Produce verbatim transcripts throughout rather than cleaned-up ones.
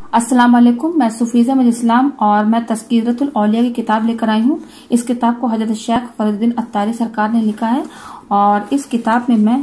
अस्सलाम वालेकुम, मैं सुफीज़ा मिल इस्लाम और मैं तज़किरतुल औलिया की किताब लेकर आई हूँ। इस किताब को हज़रत शेख फरीदुद्दीन अत्तारी सरकार ने लिखा है और इस किताब में मैं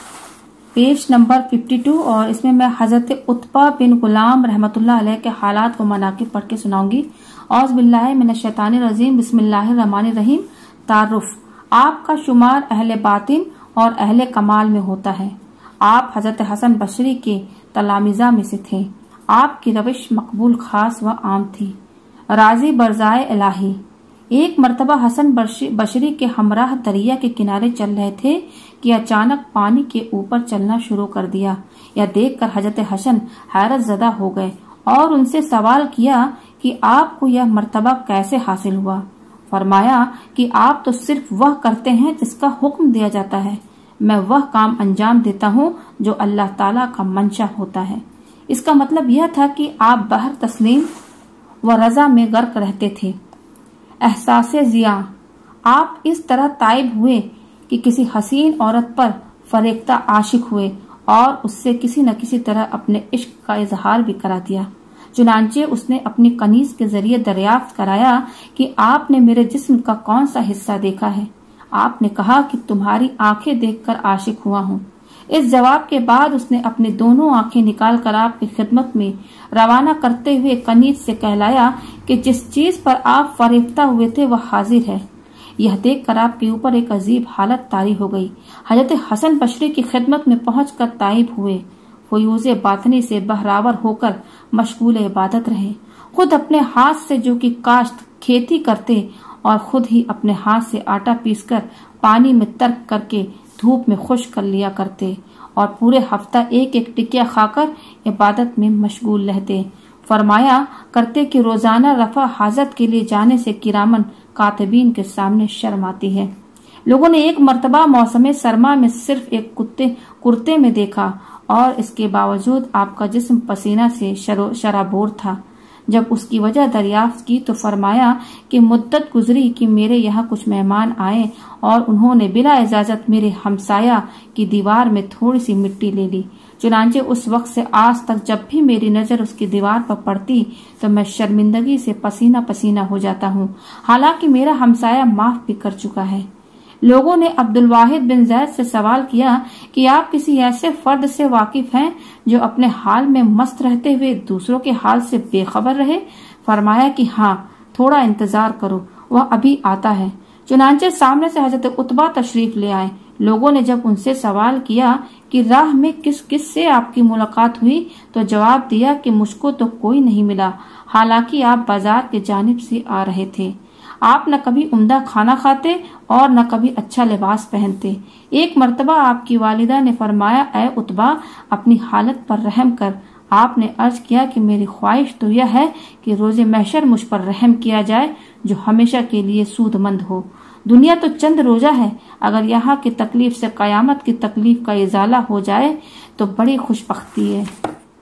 पेज नंबर बावन और इसमें मैं हज़रत उत्बा बिन गुलाम रहमतुल्लाह अलैह के हालात व मनाक़िब पढ़ के सुनाऊंगी। औज़ बिल्लाहि मिनश शैतानिर रजीम, बिस्मिल्लाहिर रहमानिर रहीम। तारुफ, आपका शुमार अहले बातिन और अहले कमाल में होता है। आप हज़रत हसन बशरी के तलामिज़ा में से थे। आपकी रविश मकबूल खास व आम थी। राजी बरजाए इलाही, एक मर्तबा हसन बशरी के हमराह दरिया के किनारे चल रहे थे कि अचानक पानी के ऊपर चलना शुरू कर दिया। यह देखकर हजरत हसन हैरत ज़दा हो गए और उनसे सवाल किया कि आपको यह मर्तबा कैसे हासिल हुआ। फरमाया कि आप तो सिर्फ वह करते हैं जिसका हुक्म दिया जाता है। मैं वह काम अंजाम देता हूँ जो अल्लाह ताला का मंशा होता है। इसका मतलब यह था कि आप बहर तस्लीम व रजा में गर्क रहते थे। एहसासे जिया, आप इस तरह ताइब हुए कि किसी हसीन औरत पर फरेख्ता आशिक हुए और उससे किसी न किसी तरह अपने इश्क का इजहार भी करा दिया। चुनांचे उसने अपनी कनीज के जरिए दरियाफ्त कराया कि आपने मेरे जिस्म का कौन सा हिस्सा देखा है। आपने कहा कि तुम्हारी आंखें देखकर आशिक हुआ हूँ। इस जवाब के बाद उसने अपनी दोनों आंखें निकालकर आपकी खिदमत में रवाना करते हुए कनीज से कहलाया कि जिस चीज पर आप फरेफ्ता हुए थे वह हाजिर है। यह देखकर आपके ऊपर एक अजीब हालत तारी हो गई। हजरत हसन बशरी की खिदमत में पहुंचकर ताइब हुए। फयूज़े बातनी से बहरावर होकर मशगूल इबादत रहे। खुद अपने हाथ से जो कि काश्त खेती करते और खुद ही अपने हाथ से आटा पीसकर पानी में तर्क करके धूप में खुश्क कर लिया करते और पूरे हफ्ता एक एक टिकिया खाकर इबादत में मशगूल रहते। फरमाया करते कि रोजाना रफा हाजत के लिए जाने से किरामन कातिबीन के सामने शर्म आती है। लोगों ने एक मर्तबा मौसम सरमा में सिर्फ एक कुत्ते कुर्ते में देखा और इसके बावजूद आपका जिस्म पसीना से शराबोर था। जब उसकी वजह दरियाफ्त की तो फरमाया कि मुद्दत गुजरी कि मेरे यहाँ कुछ मेहमान आए और उन्होंने बिला इजाजत मेरे हमसाया की दीवार में थोड़ी सी मिट्टी ले ली। चुनांचे उस वक्त से आज तक जब भी मेरी नजर उसकी दीवार पर पड़ती तो मैं शर्मिंदगी से पसीना पसीना हो जाता हूँ, हालांकि मेरा हमसाया माफ भी कर चुका है। लोगों ने अब्दुल वाहिद बिन जैद से सवाल किया कि आप किसी ऐसे फर्द से वाकिफ हैं जो अपने हाल में मस्त रहते हुए दूसरों के हाल से बेखबर रहे। फरमाया कि हाँ, थोड़ा इंतजार करो, वह अभी आता है। चुनांचे सामने से हजरत उत्बा तशरीफ ले आए। लोगों ने जब उनसे सवाल किया कि राह में किस किस से आपकी मुलाकात हुई तो जवाब दिया कि मुझको तो कोई नहीं मिला, हालांकि आप बाजार के जानिब से आ रहे थे। आप न कभी उम्दा खाना खाते और न कभी अच्छा लिबास पहनते। एक मर्तबा आपकी वालिदा ने फरमाया, ऐ उत्बा, अपनी हालत पर रहम कर। आपने अर्ज किया कि मेरी ख्वाहिश तो यह है कि रोजे महशर मुझ पर रहम किया जाए जो हमेशा के लिए सूदमंद हो। दुनिया तो चंद रोजा है, अगर यहाँ की तकलीफ से कयामत की तकलीफ का इजाला हो जाए तो बड़ी खुशबख्ती है।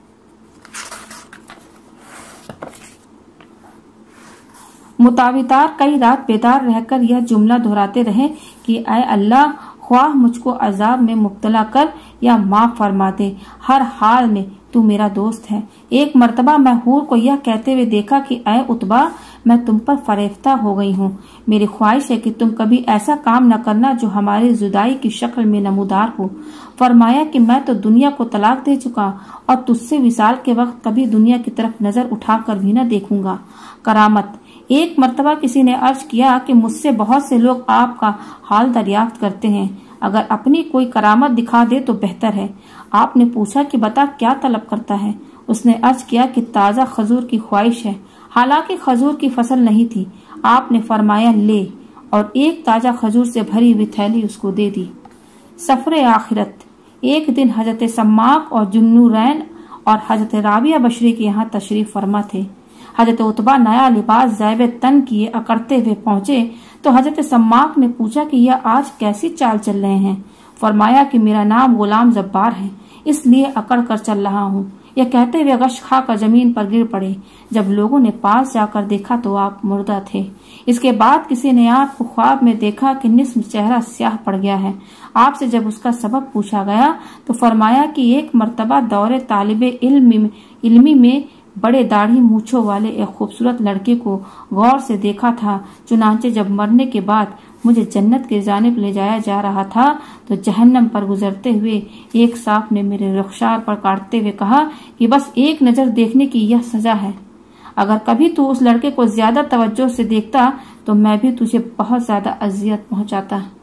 मुतावितार कई रात बेदार रहकर यह जुमला दोहराते रहे कि ऐ अल्लाह, ख्वाह मुझको अजाब में मुब्तला कर या माफ फरमा दे, हर हाल में तू मेरा दोस्त है। एक मर्तबा मैं हूर को यह कहते हुए देखा कि ऐ उत्बा, मैं तुम पर फरेफ्ता हो गई हूँ। मेरी ख्वाहिश है कि तुम कभी ऐसा काम न करना जो हमारी जुदाई की शक्ल में नमूदार हो। फरमाया कि मैं तो दुनिया को तलाक दे चुका और तुझसे विसाल के वक्त कभी दुनिया की तरफ नजर उठाकर भी न देखूंगा। करामत, एक मर्तबा किसी ने अर्ज किया कि मुझसे बहुत से लोग आपका हाल दरियाफ्त करते हैं, अगर अपनी कोई करामत दिखा दे तो बेहतर है। आपने पूछा कि बता क्या तलब करता है। उसने अर्ज किया कि ताज़ा खजूर की ख्वाहिश है, हालांकि खजूर की फसल नहीं थी। आपने फरमाया ले, और एक ताज़ा खजूर से भरी हुई थैली उसको दे दी। सफरे आखिरत, एक दिन हजरत सम्माक और जुन्नूरैन और हजरत राबिया बशरी के यहाँ तशरीफ फरमा थे। हजरत उत्बा नया लिबास ज़ैब तन किए अकड़ते हुए पहुंचे तो हजरत सम्माक ने पूछा कि यह आज कैसी चाल चल रहे हैं। फरमाया कि मेरा नाम गुलाम जब्बार है, इसलिए अकड़ कर चल रहा हूँ। यह कहते हुए गश खाकर जमीन पर गिर पड़े। जब लोगों ने पास जाकर देखा तो आप मुर्दा थे। इसके बाद किसी ने आपको ख्वाब में देखा कि निस्फ चेहरा स्याह पड़ गया है। आपसे जब उसका सबब पूछा गया तो फरमाया कि एक मर्तबा दौरे तालिबे इल्मी में बड़े दाढ़ी मूछों वाले एक खूबसूरत लड़के को गौर से देखा था। चुनांचे जब मरने के बाद मुझे जन्नत की जानिब ले जाया जा रहा था तो जहन्नम पर गुजरते हुए एक सांप ने मेरे रुखसार पर काटते हुए कहा कि बस एक नजर देखने की यह सजा है। अगर कभी तू उस लड़के को ज्यादा तवज्जो से देखता तो मैं भी तुझे बहुत ज्यादा अजियत पहुंचाता।